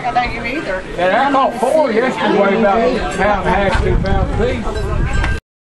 I know you either. And I caught 4 yesterday, weigh about a pound and a half, 2 pounds apiece.